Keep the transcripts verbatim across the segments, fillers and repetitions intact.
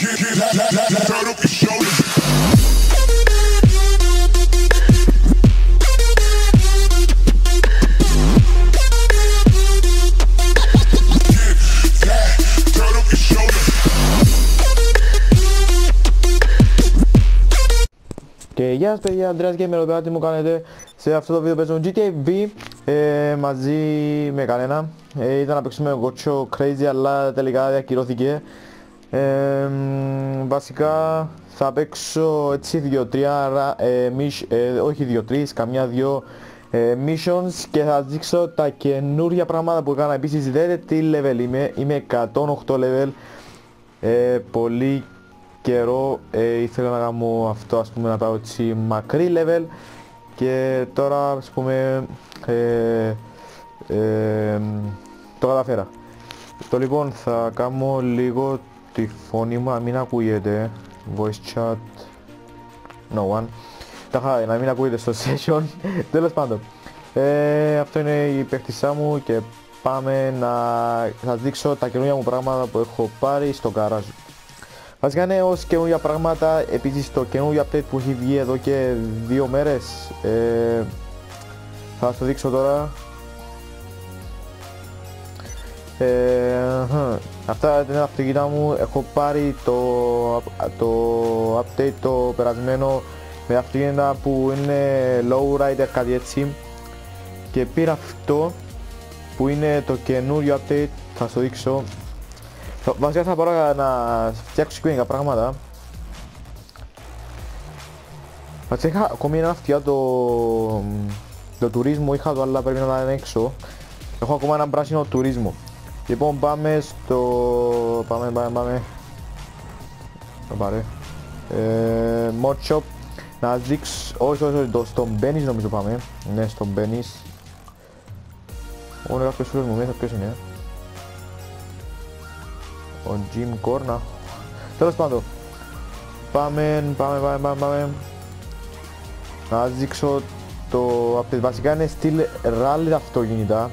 Και γεια σας παιδιά, Αντρέας Gamer, εδώ πέρα τι μου κάνετε. Σε αυτό το βίντεο παίζω τζι τι έι βι ε, μαζί με κανένα. ε, Ήταν να παίξουμε Gocho Crazy αλλά τελικά διακυρώθηκε. ε, Βασικά θα παίξω έτσι δύο τρία ε, ε, όχι δύο τρία, καμιά δύο ε, missions και θα δείξω τα καινούργια πράγματα που έκανα. Επίσης δείτε τι level είμαι, είμαι εκατόν οκτώ level. ε, Πολύ καιρό ε, ήθελα να κάνω αυτό, ας πούμε, να πάω έτσι μακρύ level και τώρα, ας πούμε, ε, ε, το καταφέρα. Το λοιπόν θα κάνω λίγο τη φωνή μου να μην ακούγεται, voice chat, no one, τα να μην ακούγεται στο session. Τέλος πάντων, ε, αυτό είναι η παίχτησά μου και πάμε να σας δείξω τα καινούργια μου πράγματα που έχω πάρει στο garage. Βασικά είναι ως καινούργια πράγματα, επίσης το καινούργιο update που έχει βγει εδώ και δύο μέρες, ε, θα σας το δείξω τώρα. Ε, αυτά είναι τα αυτοκίνητα μου, έχω πάρει το, το update το περασμένο με αυτοκίνητα που είναι lowrider, κάτι έτσι, και πήρα αυτό που είναι το καινούριο update, θα σας το δείξω. Βασικά θα πάρω να φτιάξω συγκεκριμένα πράγματα. Βασικά είχα ακόμη ένα αυτιά το, το τουρίσμο, είχα το αλλά πρέπει να είναι έξω. Έχω ακόμα ένα πράσινο τουρίσμο. Λοιπόν πάμε στο... πάμε πάμε πάμε Πάρε ε, Mod Shop. Να δείξω... όχι όχι όχι, το, στον Benny's νομίζω πάμε. Ναι, στον Benny's. Ω, είναι κάποιος φίλος μου μέσα, ποιος είναι? Ο Jim Corna. Τέλος πάντων, πάμε, πάμε, πάμε, πάμε, πάμε. Να δείξω το update. Βασικά είναι στυλ rally τα αυτοκίνητα.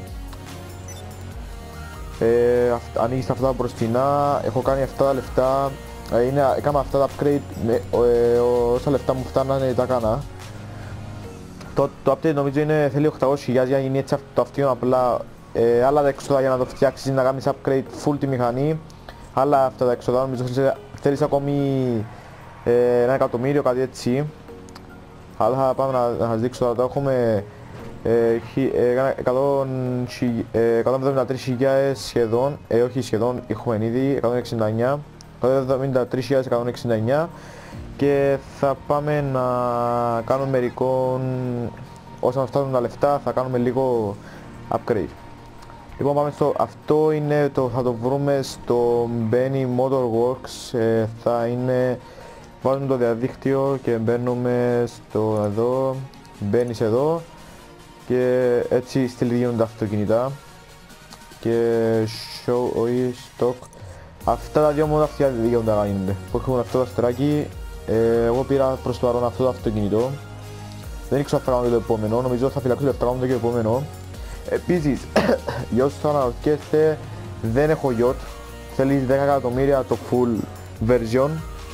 ε, αυ, Ανοίγεις αυτά τα μπροστινά. Έχω κάνει αυτά τα λεφτά. ε, είναι, έκανα αυτά τα upgrade με, ε, όσα λεφτά μου φτάνανε τα κάνα. Το, το update νομίζω είναι, θέλει οκτακόσιες χιλιάδες για να γίνει έτσι το αυτοκίνητο απλά. ε, Άλλα τα έξοδα για να το φτιάξεις, να κάνεις upgrade full τη μηχανή. Αλλά αυτά τα έξοδα νομίζω θέλεις ακόμη ε, ένα εκατομμύριο, κάτι έτσι. Αλλά θα πάμε να, να σας δείξω τώρα. Έχουμε ε, εκατόν εβδομήντα τρεις χιλιάδες σχεδόν, ε, όχι σχεδόν, έχουμε ήδη εκατόν εξήντα εννιά, εκατόν εβδομήντα τρεις χιλιάδες εκατόν εξήντα εννιά και θα πάμε να κάνουμε μερικών, όσον φτάνουν τα λεφτά θα κάνουμε λίγο upgrade. Λοιπόν πάμε στο, αυτό είναι το, θα το βρούμε στο Benny Motorworks, ε, θα είναι, βάζουμε το διαδίκτυο και μπαίνουμε στο εδώ, μπαίνεις εδώ και έτσι στυλ γίνονται τα αυτοκίνητα και show, όχι, stock. Αυτά τα δύο μόνο αυτιά γίνονται να γίνονται, που έχουν αυτό το αστεράκι. ε, εγώ πήρα προς το παρόν αυτό το αυτοκίνητο, δεν ήξερα θα κάνω το επόμενο, νομίζω θα φυλάξω λεφτά κάνω το και επόμενο. Επίσης, για όσους θα αναρωτιέστε, δεν έχω yacht, θέλει δέκα εκατομμύρια το full version.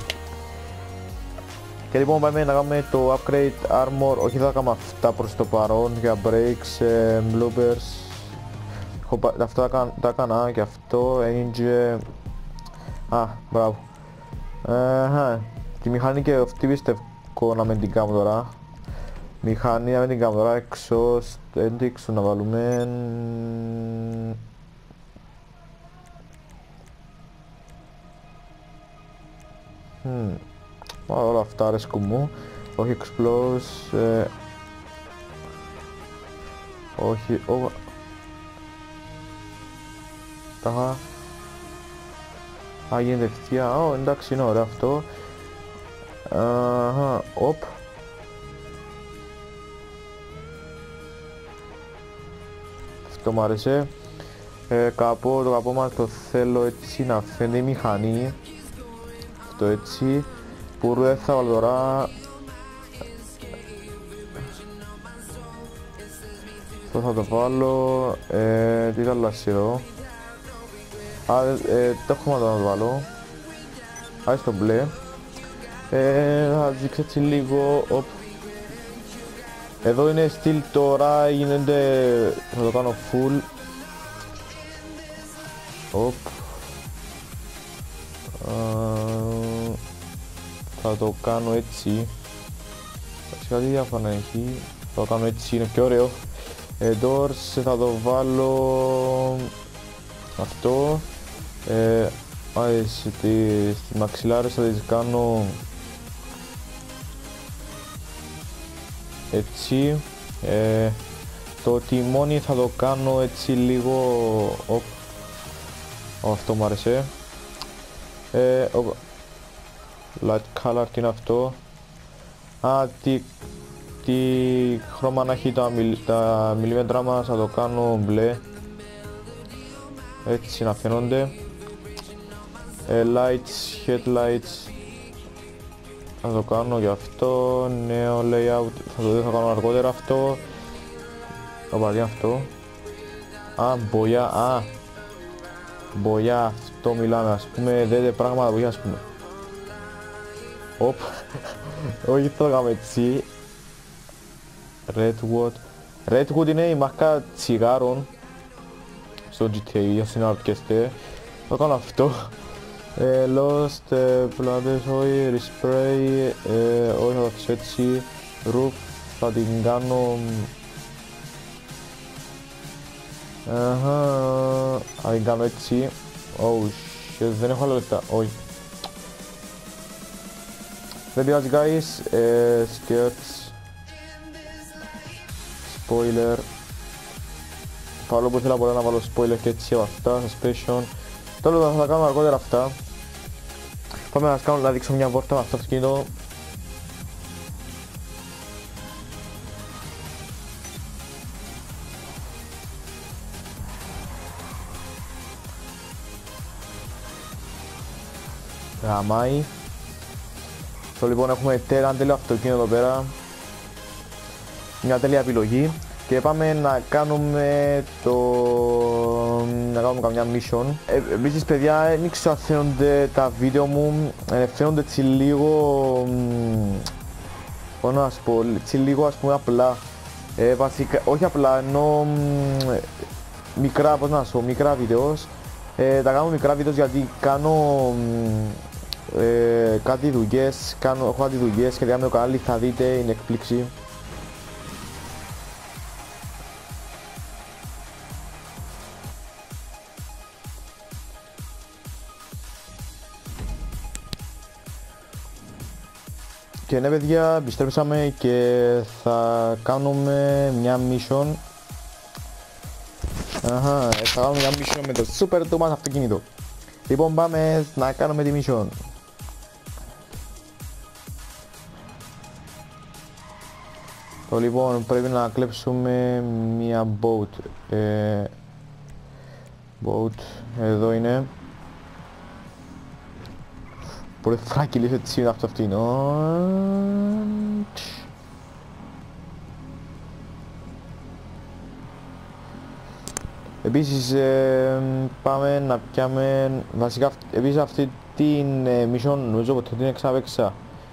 Και λοιπόν πάμε να κάνουμε το upgrade armor, όχι θα κάνουμε αυτά προς το παρόν, για brakes, ε, bloopers. Αυτά τα έκανα και αυτό, engine. Α, μπράβο. Ε, τη μηχανή και αυτή πιστεύω να με την κάνω τώρα. Μηχανή να μην την κάνω τώρα, exhaust, έντυξο να βάλουμε. Hmm. Όλα αυτά αρέσκουν μου. Όχι explose, ε... όχι, ο... Αχα. Α, γίνεται ευθεία, ω, εντάξει είναι ωραίο αυτό. Αχα, οπ. Αυτό μου άρεσε. Ε, καπό, το καπό μας το θέλω έτσι να φαίνεται η μηχανή. Αυτό έτσι. Που δεν θα βάλω τώρα. Αυτό θα το βάλω. Ε, τι άλλο εδώ. Α, ε, το έχουμε να το βάλω. πάει στο μπλε. Ε, θα δείξω έτσι λίγο. Οπ. Εδώ είναι στυλ τώρα, γίνεται, θα το κάνω full. Οπ. Uh, θα το κάνω έτσι. Κάτι διάφορα έχει. Θα το κάνω έτσι, είναι πιο ωραίο. Εδώ θα το βάλω αυτό. Ε, α, στη, στη μαξιλάρες θα τις κάνω έτσι. Ε, το τιμόνι θα το κάνω έτσι λίγο. Οπ. Αυτό μου άρεσε. Ε, ο, light color, τι είναι αυτό? Α, τι, τι χρώμα να έχει τα, μιλ, τα μιλίμετρα μας, θα το κάνω μπλε. Έτσι να φαίνονται. Ε, lights, headlights, θα το κάνω για αυτό. Νέο layout, θα το δω, θα κάνω αργότερα αυτό. Οπα, τι είναι αυτό? Α, μπογιά, α, μπογιά, αυτό μιλάμε, ας πούμε, δέτε πράγματα μπογιά, ας πούμε. Οπ, όχι, θα το κάνουμε έτσι. Redwood, Redwood είναι η μάρκα τσιγάρων στο τζι τι έι, ας συναρτιέστε. Θα κάνω αυτό. Ε, Lost, ε, πλάτες, όχι, Respray, ε, όχι, θα το αφήσω έτσι. Roof, θα την κάνω. Αχα, θα την κάνω έτσι. Oh shit, δεν έχω άλλα λεφτά, όχι. Δεν πειράζει guys, ε, skirts, spoiler. Παρόλο που ήθελα πολλά να βάλω spoiler και έτσι από αυτά, suspension. Τώρα θα τα κάνω αργότερα αυτά. Πάμε να σας κάνω να δείξω μια βόρτα με αυτό το αυτοκίνητο. Γαμάει. Το λοιπόν έχουμε ένα τέλειο αυτοκίνητο εδώ πέρα. Μια τέλεια επιλογή. Και πάμε να κάνουμε το... να κάνουμε καμιά mission. Ε, επίσης παιδιά, δεν ξέρω αν φαίνονται τα βίντεο μου, ε, φαίνονται έτσι λίγο... πώς να σας πω, έτσι λίγο ας πούμε απλά. Ε, βασικά, όχι απλά, ενώ μικρά, πώς να σας πω, μικρά βίντεο. Ε, τα κάνω μικρά βίντεο γιατί κάνω ε, κάτι δουλειές, κάνω, έχω κάτι δουλειές και με το κανάλι θα δείτε, είναι εκπλήξη. Και ναι παιδιά, επιστρέψαμε και θα κάνουμε μια mission. Αχα, θα κάνουμε μια mission με το super του μας αυτοκίνητο. Λοιπόν, πάμε να κάνουμε τη mission. Το λοιπόν πρέπει να κλέψουμε μια boat. Ε, boat, εδώ είναι. Πολύ φράκι λύσω τι είναι αυτό αυτήν. Επίσης ε, πάμε να πιάμε, βασικά επίσης αυτή την ε, mission νομίζω ότι την εξάπαιξα.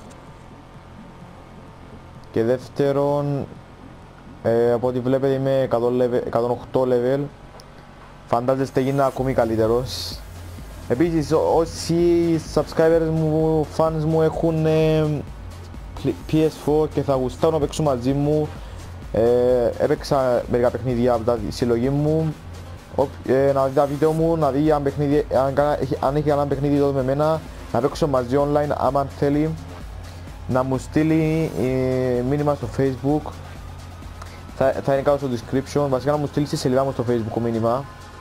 Και δεύτερον, ε, από ό,τι βλέπετε είμαι εκατόν οκτώ level. Φαντάζεστε γίνα ακόμη καλύτερος. Επίσης όσοι subscribers μου, fans μου έχουν ε, πι ες φορ και θα γουστάρουν να παίξουν μαζί μου, ε, έπαιξα μερικά παιχνίδια από τα συλλογή μου. Ε, να δει τα βίντεο μου, να δει αν, παιχνίδι, αν, αν έχει κανένα παιχνίδι εδώ με μένα, να παίξω μαζί online άμα θέλει, να μου στείλει ε, μήνυμα στο Facebook, θα, θα είναι κάτω στο description, βασικά να μου στείλει στη σελίδα μου στο Facebook μήνυμα.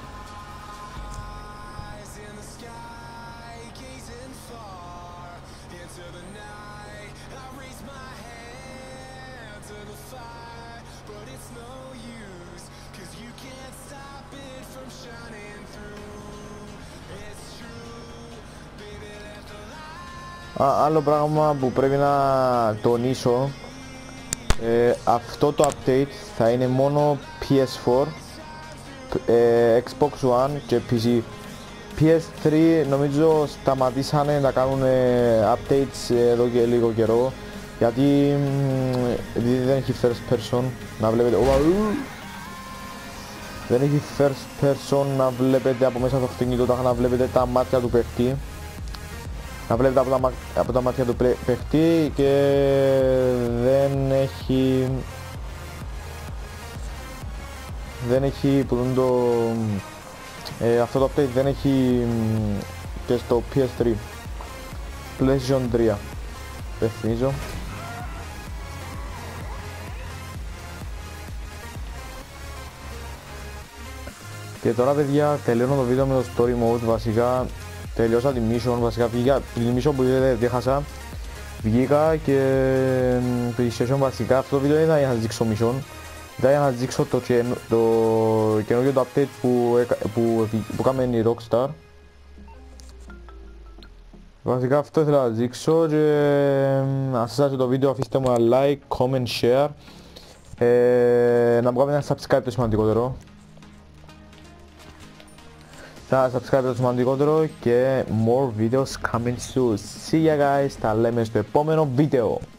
Α, άλλο πράγμα που πρέπει να τονίσω, ε, αυτό το update θα είναι μόνο πι ες φορ, ε, Xbox One και πι σι. πι ες θρι νομίζω σταματήσανε να κάνουν updates εδώ και λίγο καιρό, γιατί επειδή δεν έχει first person να βλέπετε, δεν έχει first person να βλέπετε από μέσα στο αυτοκίνητο, να βλέπετε τα μάτια του παίχτη, να βλέπετε από τα, από τα μάτια του παίχτη, και δεν έχει δεν έχει που το ε, αυτό το update δεν έχει και στο πι ες θρι, PlayStation τρία, δεν θυμίζω. Και τώρα παιδιά τελειώνω το βίντεο με το story mode. Βασικά τελειώσα τη mission, βασικά βγήκα την mission που είδατε, διέχασα, βγήκα και PlayStation. Βασικά αυτό το βίντεο δεν ήταν για να δείξω mission, ήταν για να δείξω το, το καινούργιο το update που, που, που κάμε η Rockstar. Βασικά αυτό ήθελα να δείξω, και αν σας άρεσε το βίντεο αφήστε μου ένα like, comment, share, ε, να μου κάνετε ένα subscribe το σημαντικότερο. Θα subscribe το σημαντικότερο, και more videos coming soon. See ya guys, τα λέμε στο επόμενο βίντεο.